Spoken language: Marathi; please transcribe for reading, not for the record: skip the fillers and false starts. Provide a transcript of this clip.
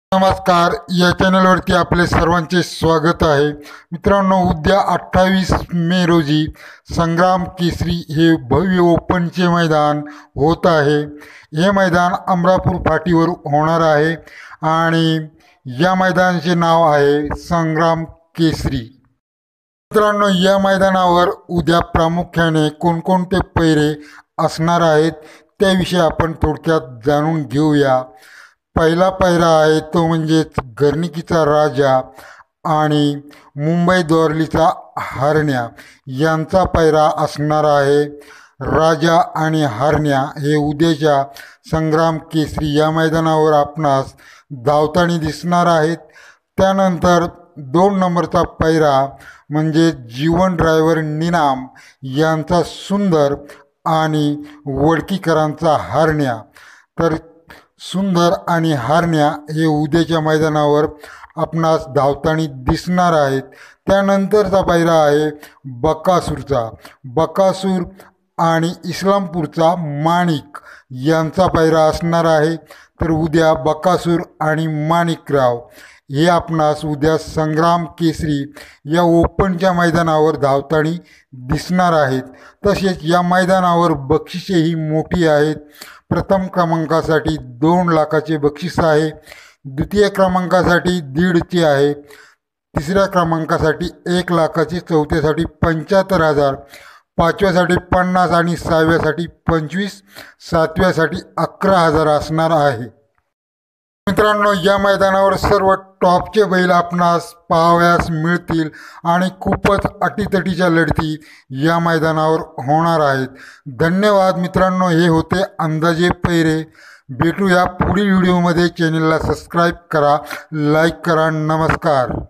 नमस्कार. या चॅनलवरती आपले सर्वांचे स्वागत आहे. मित्रांनो, उद्या 28 मे रोजी संग्राम केसरी हे भव्य ओपनचे मैदान होत आहे. हे मैदान अमरापूर फाटीवर होणार आहे आणि या मैदानाचे नाव आहे संग्राम केसरी. मित्रांनो, या मैदानावर उद्या प्रामुख्याने कोणकोणते पैरे असणार आहेत त्याविषयी आपण थोडक्यात जाणून घेऊया. पहिला पैरा आहे तो म्हणजेच गर्निकीचा राजा आणि मुंबई दोरलीचा हरण्या यांचा पैरा असणार आहे. राजा आणि हरण्या हे उद्याच्या संग्राम केसरी या मैदानावर आपणास धावताना दिसणार आहेत. त्यानंतर 2 नंबरचा पैरा म्हणजे जीवन ड्रायव्हर निनाम यांचा सुंदर आणि वडकीकरांचा हरण्या. तर सुंदर आणि हरण्या हे उद्याच्या मैदानावर आपणास धावताना दिसणार आहेत. त्यानंतरचा पैरा आहे बकासूरचा. बकासूर आणि इस्लामपूरचा माणिक यांचा पैरा असणार आहे. तर उद्या बकासूर आणि माणिकराव हे आपणास उद्या संग्राम केसरी या ओपनच्या मैदानावर धावताना दिसणार आहेत. तसेच या मैदानावर बक्षिसेही मोठी आहेत. प्रथम क्रमांकासाठी 2 लाखाचे बक्षीस आहे. द्वितीय क्रमांकासाठी 1.5चे आहे. तिसऱ्या क्रमांकासाठी 1 लाखाचे, चौथ्यासाठी 75,000, पाचव्यासाठी 50 आणि 6व्यासाठी 25, 7व्यासाठी 11,000 असणार आहे. मित्रांनो, या मैदानावर सर्व टॉपचे बैल आपणास पाहावयास मिळतील आणि खूपच अटीतटीच्या लढती या मैदानावर होणार आहेत. धन्यवाद मित्रांनो. हे होते अंदाजे पैरे. भेटूया पुढील व्हिडिओमध्ये. चॅनलला सबस्क्राईब करा, लाईक करा. नमस्कार.